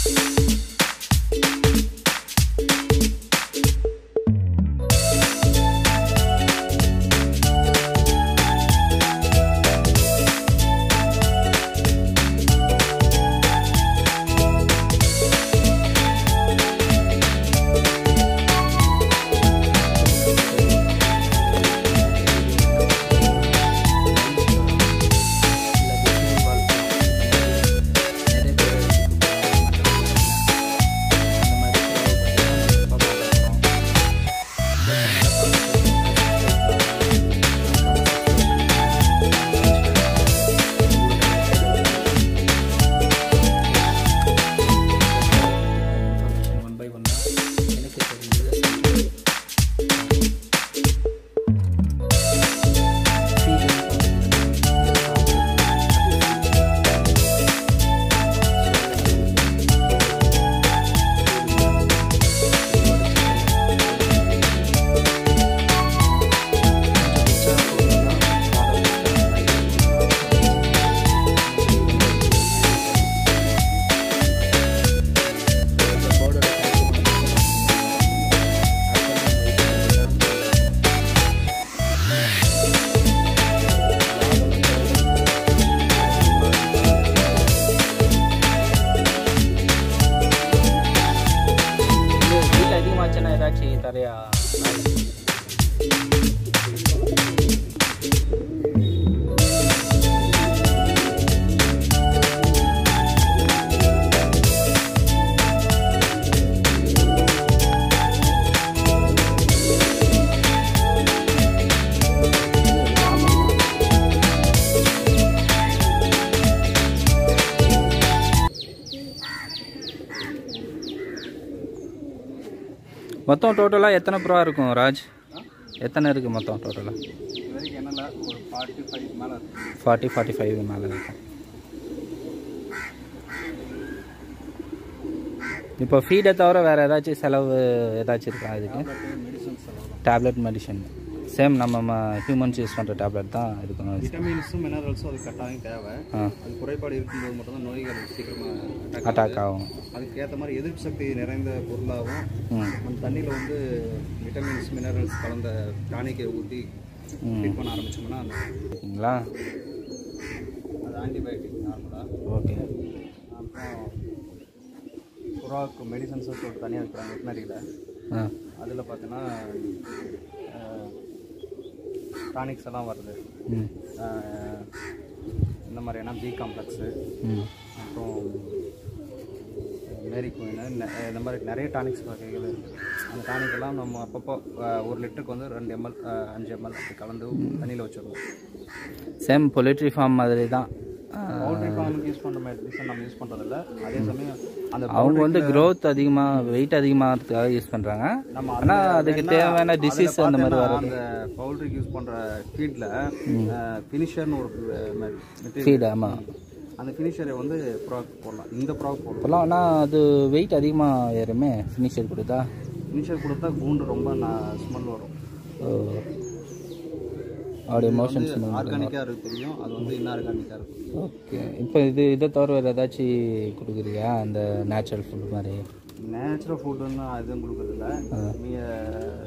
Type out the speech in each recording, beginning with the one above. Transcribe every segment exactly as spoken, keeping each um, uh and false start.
மொத்தம் டோட்டலாக எத்தனை ப்ரோ இருக்கும் ராஜ்? எத்தனை இருக்குது மொத்தம் டோட்டலாக? ஃபார்ட்டி ஃபார்ட்டி ஃபைவ் மேலே இருக்கும். இப்போ ஃபீடை தவிர வேறு ஏதாச்சும் செலவு ஏதாச்சும் இருக்கா இதுக்கு? டேப்லெட் மெடிசன் சேம் நம்ம ஹியூமன்ஸ் யூஸ் பண்ணுற டேப்லெட் தான் இருக்கணும். விட்டமின்ஸும் மினரல்ஸும் அது கட்டாயம் தேவை. அது குறைபாடு இருக்கும்போது மட்டும்தான் நோய்கள் சீக்கிரமாக அட்டாக் ஆகும். அதுக்கேற்ற மாதிரி எதிர்ப்பு சக்தி நிறைந்த பொருளாகவும் அந்த தண்ணியில் வந்து விட்டமின்ஸ் மினரல்ஸ் கலந்த டானிக்கை ஊற்றி ட்ரீட் பண்ண ஆரம்பிச்சோம்னா ஓகேங்களா? அது ஆன்டிபயோட்டிக் நார்மலாக. ஓகே. அப்புறம் புறாவுக்கு மெடிசன்ஸும் சொல்லிட்டு தனியாக இருக்கிறாங்க வெட்டினரியில். அதில் பார்த்தீங்கன்னா டானிக்ஸ் எல்லாம் வருது. இந்த மாதிரியான பி காம்ப்ளெக்ஸு, அப்புறம் மேரி குயின், இந்த மாதிரி நிறைய டானிக்ஸ் வகைகள் இருக்குது. அந்த டானிக்கெல்லாம் நம்ம அப்பப்போ ஒரு லிட்டருக்கு வந்து ரெண்டு எம்எல் அஞ்சு எம்எல் அப்படி கலந்து தண்ணியில் வச்சுருவோம். சேம் பொலிட்ரி ஃபார்ம் மாதிரி தான். பவுல்ட்ரி ஃபார்முக்கு யூஸ் பண்ணுற மெடிசன் நம்ம யூஸ் பண்ணுறதில்ல. அதே சமயம் அந்த அவங்க வந்து க்ரோத் அதிகமாக வெயிட் அதிகமாகிறதுக்காக யூஸ் பண்ணுறாங்க. ஆனால் அதுக்கு தேவையான டிசீஸ் அந்த மாதிரி வரும். அந்த பவுல்ட்ரிக்கு யூஸ் பண்ணுற ஃபீடில் ஃபினிஷர்னு ஒரு ஃபீட், ஆமாம், அந்த ஃபினிஷரை வந்து ப்ராக் போடலாம். இந்த ப்ராக் போடலாம். ஆனால் அது வெயிட் அதிகமாக ஏறுமே ஃபினிஷர் கொடுத்தா. ஃபினிஷர் கொடுத்தா கூண்டு ரொம்ப ஸ்மெல் வரும். அவருடைய மோஷன்ஸ் ஆர்கானிக்காக இருக்குது தெரியும், அது வந்து இன்னும் ஆர்கானிக்காக இருக்கும். ஓகே. இப்போ இது இதை தவிர வேறு ஏதாச்சும் கொடுக்குறியா? அந்த நேச்சுரல் ஃபுட் மாதிரி? நேச்சுரல் ஃபுட்டுன்னு எதுவும் கொடுக்குறதில்ல. நீங்கள்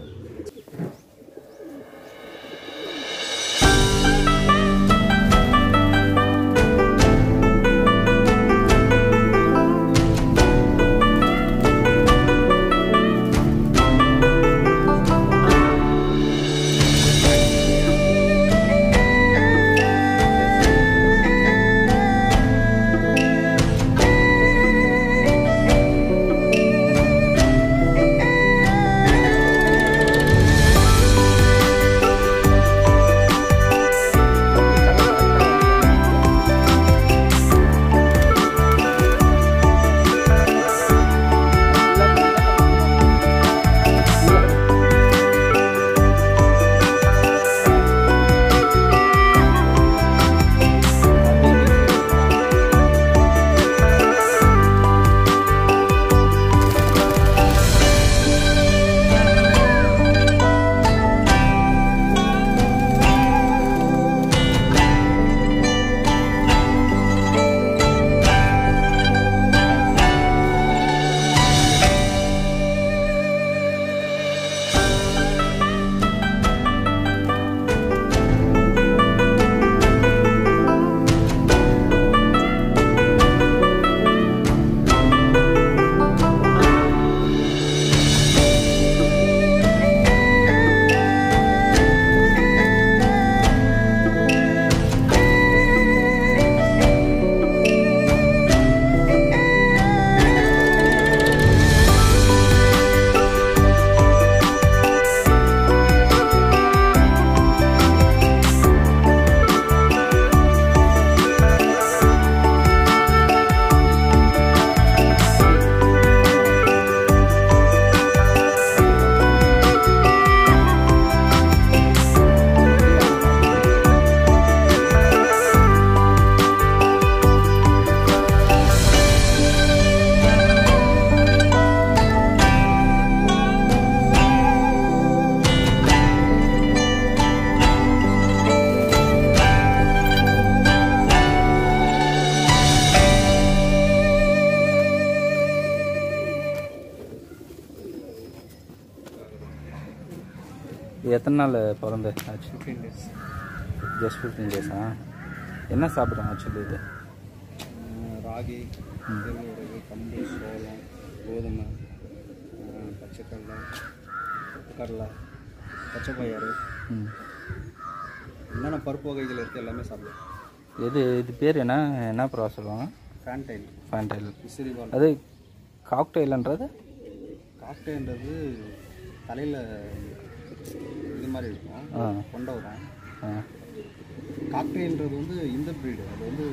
இது எத்தனை நாள் பிறந்து ஆச்சு? Fifteen days. ஜஸ்ட் ஃபிஃப்டீன் டேஸா? என்ன சாப்பிட்றோம் ஆக்சுவலி இது? ராகி, கேழ்வரகு, கம்பு, சோளம், கோதுமை, பச்சைக்கடலை, கடலை, பச்சைப்பயிறு, என்னென்ன பருப்பு வகைகள் இருக்குது எல்லாமே சாப்பிடுவோம். எது இது பேர் என்ன என்ன ப்ரா சொல்லுவாங்க? ஃபேன்டைல். ஃபேன்டைல். விசிறிவால். அது காக்டெயில்ன்றது? காக்டெயில்ன்றது தலையில் இது மாதிரி இருக்கும், கொண்ட வரும். காக்டெயில்ன்றது வந்து இந்த ப்ரீடு, அது வந்து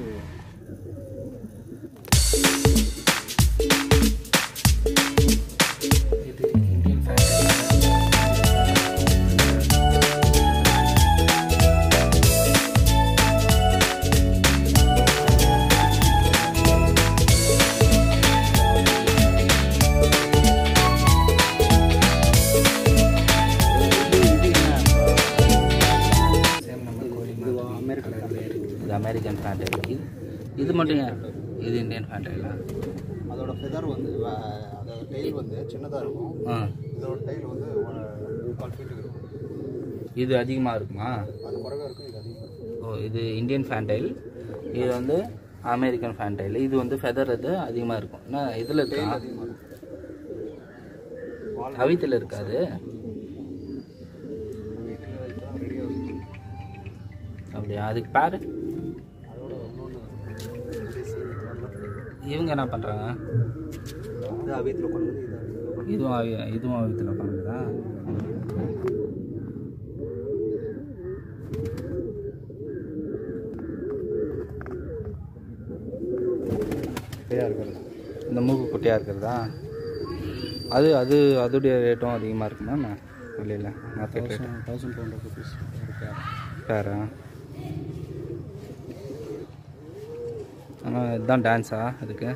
இது இந்தியன் ஃபேன்டைல். இது அமெரிக்கன் ஃபேன்டைல். இது இது மட்டும் ஏன் இது இந்தியன் ஃபேன்டைலா? அதோட ஃபெதர் வந்து அதோட டெயில் வந்து சின்னதாக இருக்கும். ஆ, இதோட டெயில் வந்து முக்கால் ஃபீட்டுக்கு இருக்கும். இது அதிகமாக இருக்குமா? அது குறைவாக இருக்கும், இது அதிகமாக இருக்கும். ஓ, இது இந்தியன் ஃபேன்டைல், இது வந்து அமெரிக்கன் ஃபேன்டைல். இது வந்து ஃபெதர் இது அதிகமாக இருக்கும். என்ன இதில் இருக்கா? அதிகமாக இருக்கும். அவித்தில் இருக்காது ரெடியாக இருக்கும். அப்படியா? அதுக்கு பேர் அதோட இன்னொன்று இவங்க என்ன பண்ணுறாங்க? இது அவியத்தில் கொண்டு வந்து இது இதுவும் அவி இதுவும் அவித்தில் உட்காந்துதா? குட்டையாக இருக்கிறது. இந்த மூக்கு குட்டியாக இருக்கிறதா? அது அது அதோடைய ரேட்டும் அதிகமாக இருக்குமா என்ன வெளியில் market rate? Thousand two hundred rupees பேரா? ஆனால் இதுதான் டான்ஸா அதுக்கு?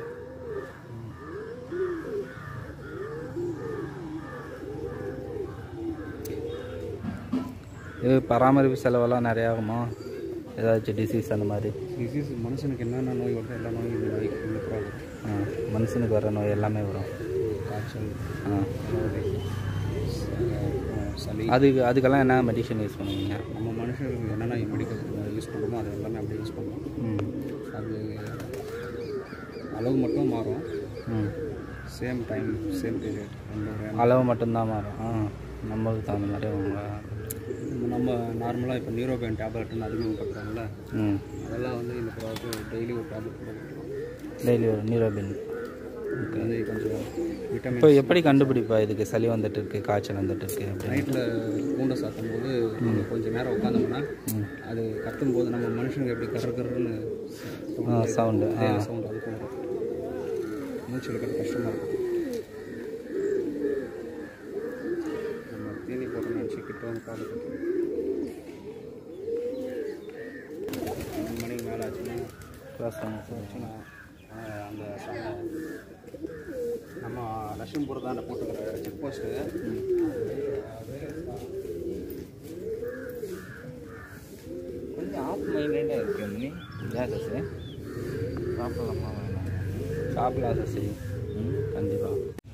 இது பராமரிப்பு செலவெல்லாம் நிறையா ஆகுமா? ஏதாச்சும் டிசீஸ் அந்த மாதிரி? டிசீஸ் மனுஷனுக்கு என்னென்ன நோய் வருதோ எல்லா நோயும் இந்த நோய் இந்த ப்ராப்ளம். ஆ, மனுஷனுக்கு வர நோய் எல்லாமே வரும். காய்ச்சல், ஆ, சளி. அதுக்கு அதுக்கெல்லாம் என்ன மெடிசன் யூஸ் பண்ணுவீங்க? நம்ம மனுஷனுக்கு என்னென்ன மெடிக்கல் யூஸ் பண்ணுறோமோ அது எல்லாமே அப்படியே யூஸ் பண்ணுவோம். ம் அது அளவு மட்டும் மாறும். ம் சேம் டைம் சேம் பீரியட். அளவு மட்டும்தான் மாறும். ஆ, நம்மளுக்கு தகுந்த மாதிரி அவங்க நம்ம நார்மலாக இப்போ நியூரோபேன் டேப்லெட்னு அதிகமாகப்படுறாங்கல்ல, ம் அதெல்லாம் வந்து இந்த ப்ராடக்ட் டெய்லி ஒரு டேப்லெட் போட்டுக்கலாம். டெய்லி ஒரு நியூரோபின். ஓகே. வந்து கொஞ்சம் விட்டமின். இப்போ எப்படி கண்டுபிடிப்பா இதுக்கு சளி வந்துட்டு இருக்கு, காய்ச்சல் வந்துட்டு இருக்கு அப்படின்னு? நைட்டில் பூண்டை சாத்தும் போது கொஞ்சம் நேரம் உட்காந்தோம்னா அது கத்தும் போது நம்ம மனுஷனுக்கு எப்படி கரு கருன்னு சவுண்டு சவுண்ட் அதுக்கு வரும். மூச்சு எடுக்கிறது கஷ்டமாக இருக்கும். நம்ம தீனி போட்டு நினச்சி கிட்ட வந்து பார்த்துட்டு மூணு மணிக்கு மேலே ஆச்சுன்னா கிராஸ் ஆச்சுன்னா அந்த நம்ம லட்சுமிபுரம் தான் போட்டுக்கிற செக் போஸ்ட்டு கொஞ்சம் ஆஃப் மைண்டடாக இருக்கு. நீ ஏன் சசி சாப்பிடலாமா வேணாம்? சாப்பிடலாம் சசி. ம், கண்டிப்பாக.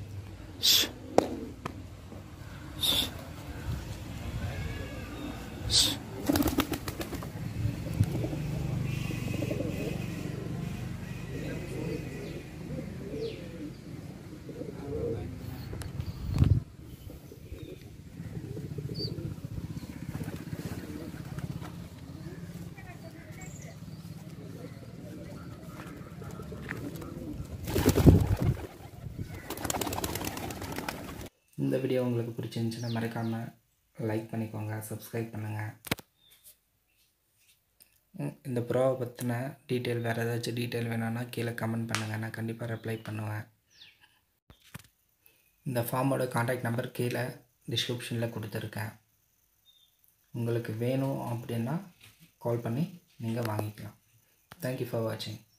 இந்த வீடியோ உங்களுக்கு பிடிச்சிருந்துச்சுன்னா மறக்காமல் லைக் பண்ணிக்கோங்க, சப்ஸ்கிரைப் பண்ணுங்கள். இந்த ப்ரோவை பற்றின டீட்டெயில் வேறு ஏதாச்சும் டீட்டெயில் வேணும்னா கீழே கமெண்ட் பண்ணுங்கள், நான் கண்டிப்பாக ரிப்ளை பண்ணுவேன். இந்த ஃபார்மோட காண்டாக்ட் நம்பர் கீழே டிஸ்கிரிப்ஷனில் கொடுத்துருக்கேன். உங்களுக்கு வேணும் அப்படின்னா கால் பண்ணி நீங்கள் வாங்கிக்கலாம். தேங்க்யூ ஃபார் வாட்சிங்.